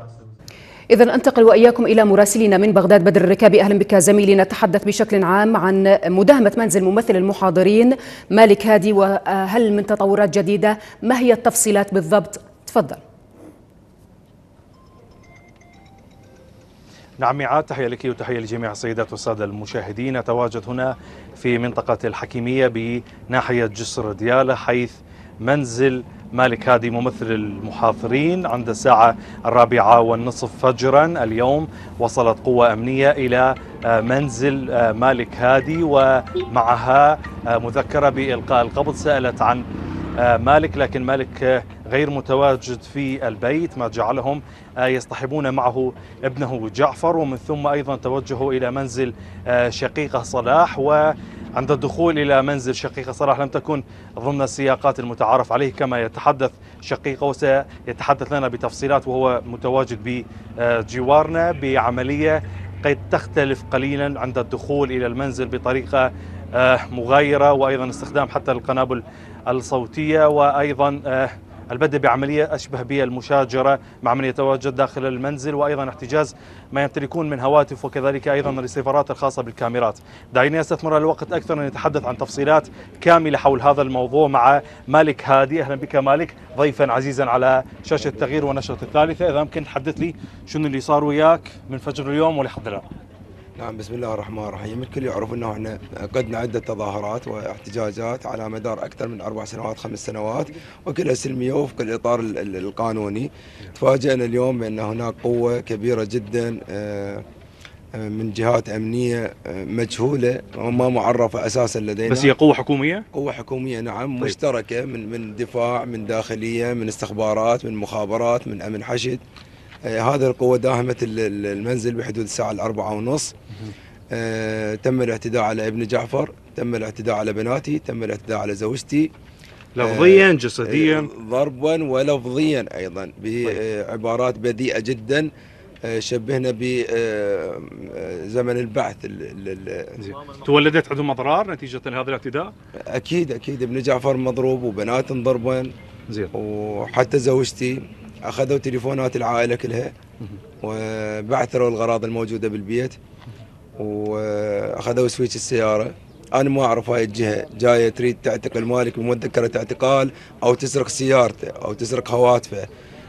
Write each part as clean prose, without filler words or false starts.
إذا أنتقل وإياكم إلى مراسلنا من بغداد بدر الركابي. أهلا بك زميلي. نتحدث بشكل عام عن مداهمة منزل ممثل المحاضرين مالك هادي، وهل من تطورات جديدة؟ ما هي التفصيلات بالضبط؟ تفضل. نعم ميعاد، تحية لك وتحية لجميع السيدات والسادة المشاهدين. أتواجد هنا في منطقة الحكيمية بناحية جسر ديالى، حيث منزل مالك هادي ممثل المحاضرين. عند الساعة 4:30 فجرا اليوم وصلت قوة أمنية إلى منزل مالك هادي ومعها مذكرة بإلقاء القبض. سألت عن مالك، لكن مالك غير متواجد في البيت، ما جعلهم يصطحبون معه ابنه جعفر، ومن ثم أيضا توجهوا إلى منزل شقيقه صلاح. وعند الدخول إلى منزل شقيقه صلاح لم تكن ضمن السياقات المتعارف عليه كما يتحدث شقيقه، وسيتحدث لنا بتفصيلات وهو متواجد بجوارنا، بعملية قد تختلف قليلا عند الدخول إلى المنزل بطريقة مغايرة، وأيضا استخدام حتى القنابل الصوتية، وأيضا البدء بعملية أشبه بالمشاجرة مع من يتواجد داخل المنزل، وأيضا احتجاز ما يمتلكون من هواتف، وكذلك أيضا الريسيفرات الخاصة بالكاميرات. دعيني أستثمر الوقت أكثر أن نتحدث عن تفصيلات كاملة حول هذا الموضوع مع مالك هادي. أهلا بك مالك، ضيفا عزيزا على شاشة التغيير والنشرة الثالثة. إذا ممكن تحدث لي شنو اللي صار وياك من فجر اليوم ولحد الآن. نعم، بسم الله الرحمن الرحيم. الكل يعرف انه احنا قدنا عده تظاهرات واحتجاجات على مدار اكثر من 4 سنوات 5 سنوات، وكلها سلميه وفق الاطار القانوني. تفاجئنا اليوم بان هناك قوه كبيره جدا من جهات امنيه مجهوله وما معرفه اساسا لدينا. بس هي قوه حكوميه؟ قوه حكوميه نعم. طيب. مشتركه من دفاع، من داخليه، من استخبارات، من مخابرات، من امن حشد. هذه القوة داهمت المنزل بحدود الساعة 4:30. تم الاعتداء على ابن جعفر، تم الاعتداء على بناتي، تم الاعتداء على زوجتي لفظيا جسديا ضربا ولفظيا أيضا بعبارات بذيئة جدا. شبهنا بزمن البعث. تولدت عندهم أضرار نتيجة هذا الاعتداء؟ أكيد ابن جعفر مضروب وبنات ضربا، وحتى زوجتي أخذوا تليفونات العائلة كلها وبعثروا الأغراض الموجودة بالبيت، وأخذوا سويتش السيارة. أنا ما أعرف هاي الجهة جاية تريد تعتقل مالك بمذكرة اعتقال أو تسرق سيارته أو تسرق هواتفه.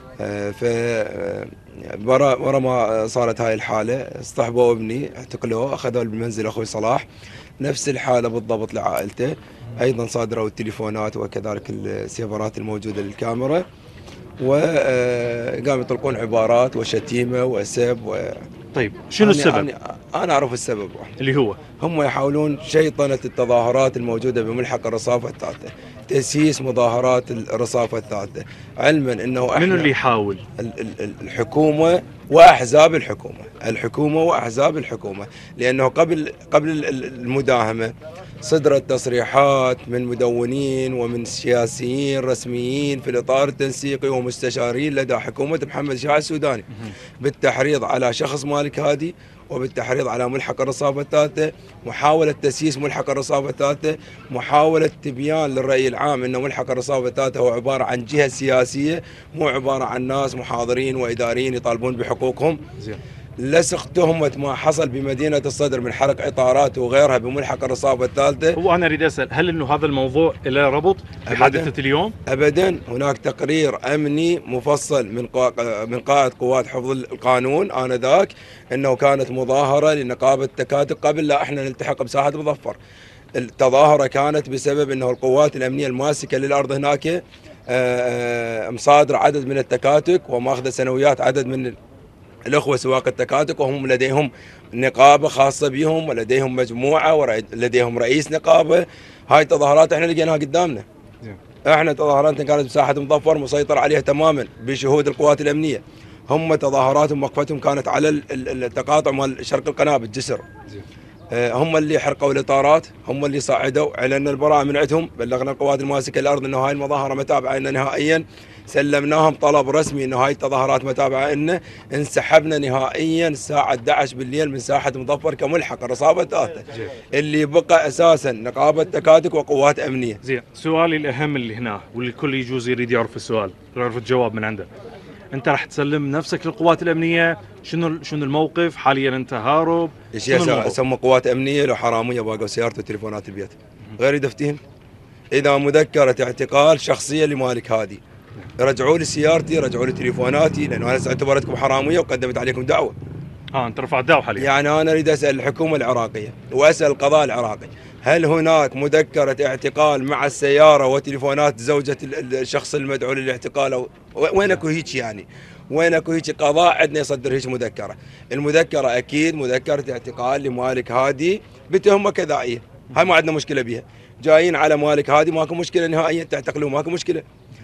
ورا ما صارت هاي الحالة اصطحبوا ابني، اعتقلوه، أخذوه بالمنزل أخوي صلاح. نفس الحالة بالضبط لعائلته، أيضا صادروا التليفونات وكذلك السيرفرات الموجودة للكاميرا، وقاموا يطلقون عبارات وشتيمة وسب طيب شنو السبب؟ أنا أعرف السبب اللي هو هم يحاولون شيطنة التظاهرات الموجودة بملحق الرصافة الثالثة، تأسيس مظاهرات الرصافة الثالثة، علما أنه من اللي يحاول؟ الحكومة وأحزاب الحكومة وأحزاب الحكومة، لأنه قبل المداهمة صدرت تصريحات من مدونين ومن سياسيين رسميين في الإطار التنسيقي ومستشارين لدى حكومة محمد شاع السوداني بالتحريض على شخص مالك هادي وبالتحريض على ملحق الرصافة الثالثة، محاولة تأسيس ملحق الرصافة الثالثة، محاولة تبيان للرأي العام أن ملحق الرصافة الثالثة هو عبارة عن جهة سياسية، مو عبارة عن ناس محاضرين وإداريين يطالبون بحقوقهم. لسخ تهمة ما حصل بمدينة الصدر من حرق عطارات وغيرها بملحق الرصافة الثالثة. هو أنا أريد أسأل، هل إنه هذا الموضوع له ربط بحادثة اليوم؟ أبدا. هناك تقرير أمني مفصل من قائد قوات حفظ القانون آنذاك أنه كانت مظاهرة لنقابة تكاتك قبل لا إحنا نلتحق بساحة مظفر. التظاهرة كانت بسبب أنه القوات الأمنية الماسكة للأرض هناك مصادر عدد من التكاتك وماخذة سنويات عدد من الأخوة سواق التكاتك، وهم لديهم نقابة خاصة بهم ولديهم مجموعة ولديهم رئيس نقابة. هاي التظاهرات احنا لقيناها قدامنا. احنا تظاهراتنا كانت بساحة مظفر مسيطر عليها تماما بشهود القوات الأمنية. هم تظاهراتهم وقفتهم كانت على التقاطع مال شرق القناة بالجسر. هم اللي حرقوا الإطارات، هم اللي صعدوا، اعلنا البراءة من عندهم، بلغنا القوات الماسكة الأرض انه هاي المظاهرة متابعة لنا نهائيا، سلمناهم طلب رسمي انه هاي التظاهرات متابعة لنا، انسحبنا نهائيا الساعة 11 بالليل من ساحة مظفر كملحق الرصافة الثالثة، اللي بقى اساسا نقابة تكاتك وقوات امنية. زين، سؤالي الاهم اللي هنا واللي الكل يجوز يريد يعرف السؤال، يعرف الجواب من عنده. انت راح تسلم نفسك للقوات الامنيه؟ شنو الموقف حاليا؟ انت هارب؟ ايش اسمى قوات امنيه لو حراميه باقوا سيارته وتليفونات البيت غير يدفتهم؟ اذا مذكره اعتقال شخصيه لمالك هادي رجعوا لي سيارتي، رجعوا لي تليفوناتي، لانه انا اعتبرتكم حراميه وقدمت عليكم دعوه. انت رفعت دعوه حاليا؟ يعني انا اريد اسال الحكومه العراقيه واسال القضاء العراقي، هل هناك مذكره اعتقال مع السياره وتليفونات زوجة الشخص المدعو للاعتقال؟ وين اكو هيك يعني؟ وين اكو هيك قضاء عندنا يصدر هيك مذكره؟ المذكره اكيد مذكره اعتقال لمالك هادي بتهمه كذائيه، هاي ما عندنا مشكله بها. جايين على مالك هادي ماكو مشكله نهائيا، تعتقلوه ماكو مشكله.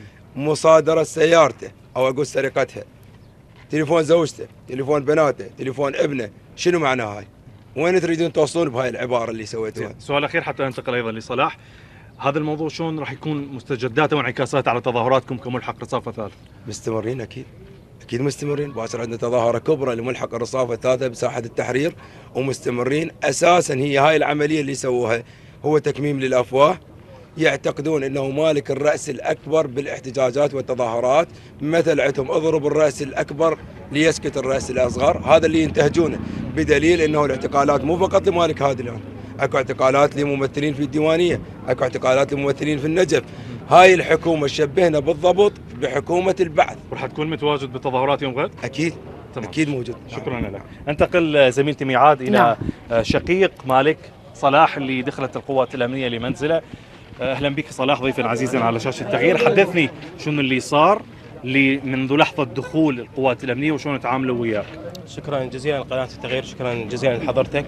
مصادره سيارته او اقول سرقتها، تليفون زوجته، تليفون بناته، تليفون ابنه، شنو معناها هاي؟ وين تريدون توصلون بهاي العباره اللي سويتوها؟ سؤال اخير حتى انتقل ايضا لصلاح، هذا الموضوع شلون راح يكون مستجداته وانعكاساته على تظاهراتكم كملحق رصافه ثالث؟ مستمرين اكيد مستمرين، باكر عندنا تظاهره كبرى لملحق الرصافه الثالثه بساحه التحرير ومستمرين. اساسا هي هاي العمليه اللي سووها هو تكميم للافواه، يعتقدون انه مالك الراس الاكبر بالاحتجاجات والتظاهرات، مثل عندهم اضرب الراس الاكبر ليسكت الراس الاصغر، هذا اللي ينتهجونه، بدليل انه الاعتقالات مو فقط لمالك هادي الان، اكو اعتقالات لممثلين في الديوانيه، اكو اعتقالات لممثلين في النجف. هاي الحكومه شبهنا بالضبط بحكومه البعث. راح تكون متواجد بالتظاهرات يوم غد؟ اكيد تمام. اكيد موجود. شكرا لك. انتقل زميلتي ميعاد الى شقيق مالك صلاح اللي دخلت القوات الامنيه لمنزله. اهلا بك صلاح ضيفا عزيزا على شاشه التغيير، حدثني شنو اللي صار منذ لحظه دخول القوات الامنيه وشلون تعاملوا وياك. شكرا جزيلا لقناه التغيير، شكرا جزيلا لحضرتك.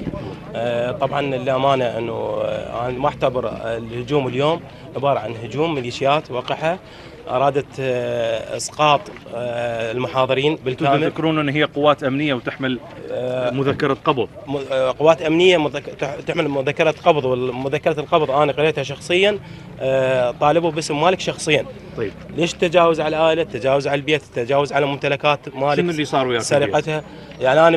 طبعا للامانه انه انا ما اعتبر الهجوم اليوم عباره عن هجوم ميليشيات وقعها ارادت اسقاط المحاضرين بالكامل. تذكرون ان هي قوات امنيه وتحمل مذكره قبض؟ قوات امنيه تحمل مذكره قبض، والمذكره القبض انا قريتها شخصيا، طالبوا باسم مالك شخصيا. طيب ليش التجاوز على العائله، التجاوز على البيت، التجاوز على ممتلكات مالك؟ شنو اللي صار وياك؟ سرقتها. يعني انا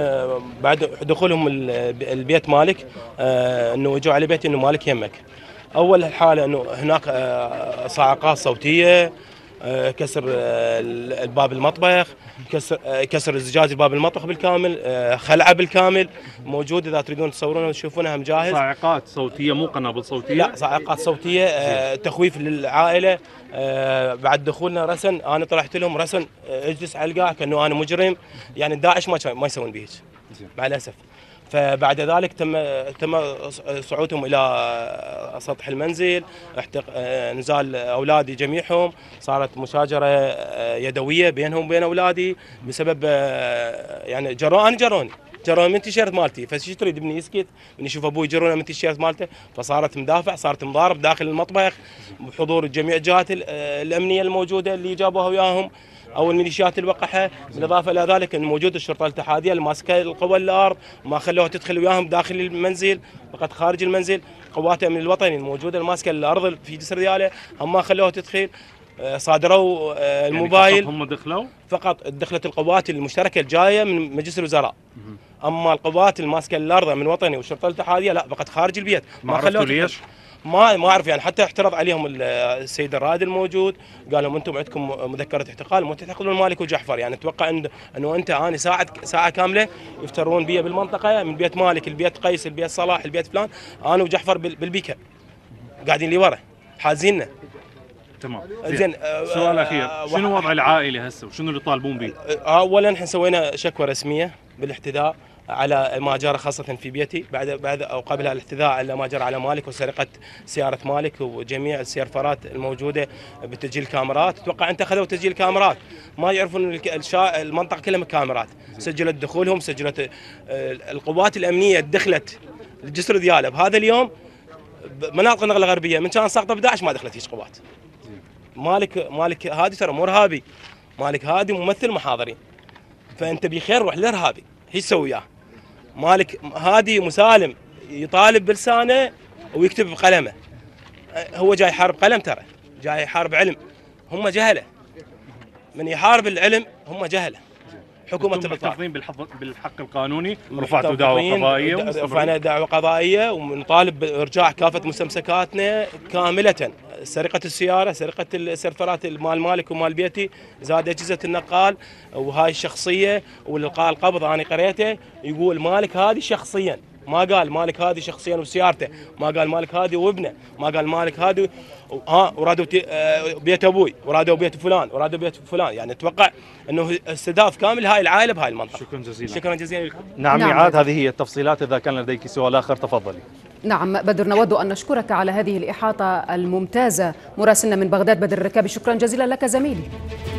بعد دخولهم البيت مالك انه اجوا على بيتي انه مالك يمك. اول حاله انه هناك صاعقات صوتيه، كسر الباب المطبخ، كسر الزجاج باب المطبخ بالكامل، خلعه بالكامل موجود، اذا تريدون تصورونها وتشوفونها مجاهز. صاعقات صوتيه مو قنابل صوتيه؟ لا صاعقات صوتيه، تخويف للعائله. بعد دخولنا رسن، انا طلعت لهم رسن اجلس على القاع كانه انا مجرم، يعني داعش ما يسوون به مع الاسف. فبعد ذلك تم صعودهم الى سطح المنزل، نزال اولادي جميعهم، صارت مشاجره يدويه بينهم وبين اولادي بسبب يعني جروني من التيشيرت مالتي. فشو تريد ابني يسكت من يشوف ابوي يجرونه من التيشيرت مالته؟ فصارت مدافع، صارت مضارب داخل المطبخ بحضور جميع الجهات الامنيه الموجوده اللي جابوها وياهم او الميليشيات اللي وقعها. بالاضافه الى ذلك ان موجود الشرطه الاتحاديه اللي ماسكه القوى الارض، ما خلوها تدخل وياهم داخل المنزل، فقط خارج المنزل. قوات الامن الوطني الموجوده الماسكه الارض في جسر دياله هم ما خلوها تدخل. صادروا الموبايل. يعني هم دخلوا؟ فقط دخلت القوات المشتركه الجايه من مجلس الوزراء. اما القوات الماسكه الارض من الوطني والشرطه الاتحاديه لا، فقط خارج البيت. ما خلوها. ليش؟ ما اعرف يعني. حتى اعترض عليهم السيد الرائد الموجود، قال لهم انتم عندكم مذكره احتقال، مو تعتقلون مالك وجعفر. يعني اتوقع انه انت انا ساعه كامله يفترون بي بالمنطقه، من بيت مالك البيت قيس البيت صلاح البيت فلان، انا وجعفر بالبيكه قاعدين لي ورا حازيننا. تمام. زين سؤال اخير، شنو وضع العائله هسه وشنو اللي طالبون به؟ اولا احنا سوينا شكوى رسميه بالاحتذاء على ما جرى خاصة في بيتي بعد أو قبل الاحتذاء على ما جرى على مالك وسرقة سيارة مالك وجميع السيرفرات الموجودة بتسجيل الكاميرات. أتوقع أنت أخذوا تسجيل كاميرات، ما يعرفون المنطقة كلها كاميرات، سجلت دخولهم، سجلت القوات الأمنية دخلت الجسر دياله بهذا اليوم مناطق النقل الغربية من كان ساقطة ب11 ما دخلت هيك قوات. مالك هادي ترى مو إرهابي، مالك هادي ممثل محاضرين، فأنت بخير روح لإرهابي هي تسوي وياه. مالك هادي مسالم يطالب بلسانه ويكتب بقلمه، هو جاي يحارب قلم، ترى جاي يحارب علم. هم جهله، من يحارب العلم هم جهله. حكومه محتفظين بالحق القانوني، رفعتوا دعوه قضائيه؟ رفعنا دعوه قضائيه ونطالب بارجاع كافه مستمسكاتنا كامله سرقه السياره، سرقه السيرفرات مال مالك ومال بيتي، زاد اجهزه النقال، وهاي الشخصيه والقاء القبض انا قريته يقول مالك هذه شخصيا، ما قال مالك هذه شخصيا وسيارته، ما قال مالك هذه وابنه، ما قال مالك هذه ورادوا بيت ابوي، ورادوا بيت فلان، ورادوا بيت فلان، يعني اتوقع انه استهداف كامل هاي العائله بهاي المنطقه. شكرا جزيلا. شكرا جزيلا لكم. نعم ميعاد، هذه هي التفصيلات. اذا كان لديك سؤال اخر تفضلي. نعم بدر، نود أن نشكرك على هذه الإحاطة الممتازة مراسلنا من بغداد بدر الركابي. شكرا جزيلا لك زميلي.